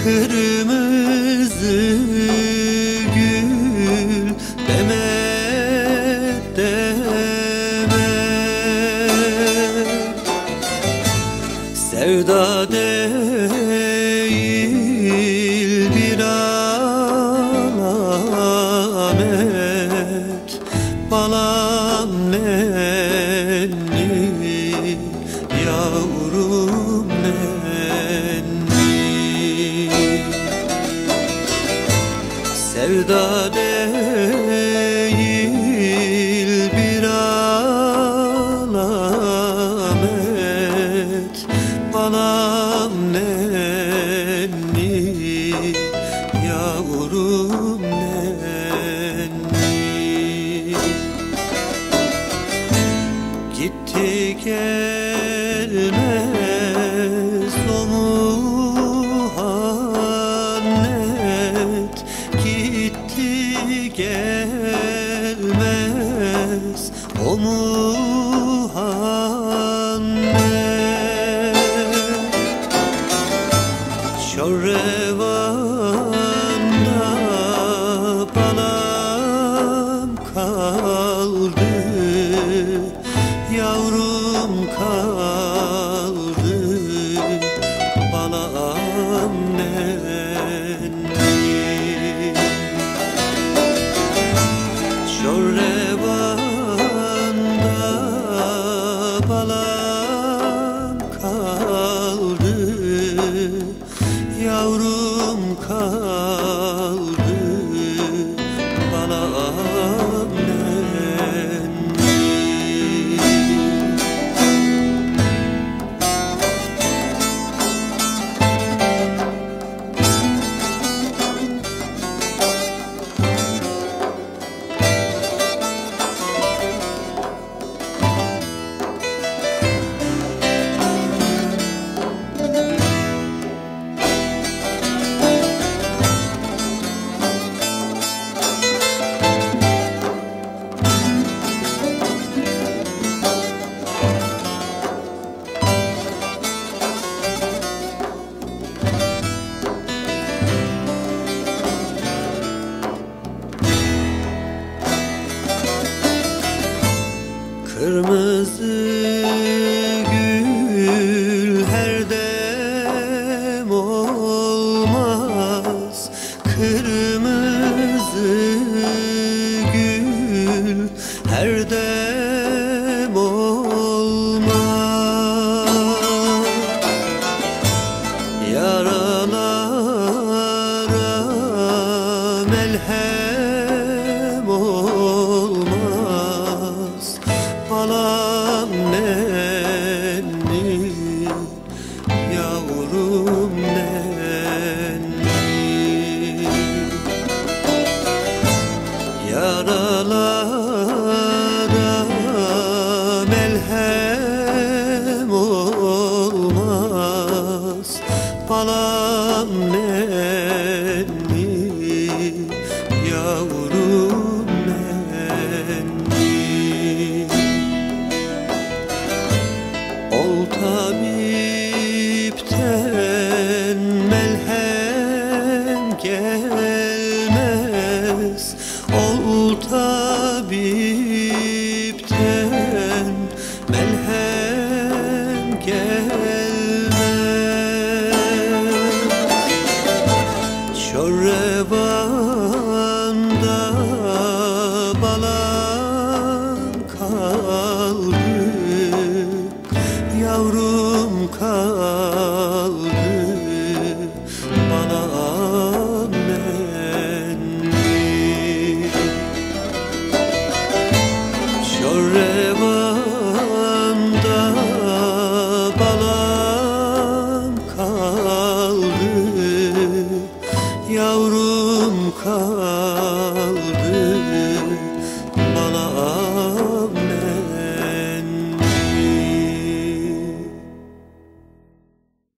Kırmızı gül demet demet, sevda değil bir alamet. Balam nenni, yavrum nenni, sevda değil bir alamet. Balam nenni, yavrum nenni. Gitti gelmez o muhannet, gitti gelmez o muhannet. Şorrevanda balam kaldı, yavrum kaldı, balam nenni. Şorrevanda balam kaldı, yavrum kaldı, balam nenni. Kırmızı gül her dem olmaz, kırmızı gül her dem olmaz. Yaralara melhem olmaz, balam nenni, yavrum nenni. Yaralara melhem olmaz, balam nenni, yavrum nenni. Ol tabipten melhem gelmez, ol tabipten melhem gelmez. Şorrevanda balam kaldı, yavrum kaldı, balam nenni. Şorrevanda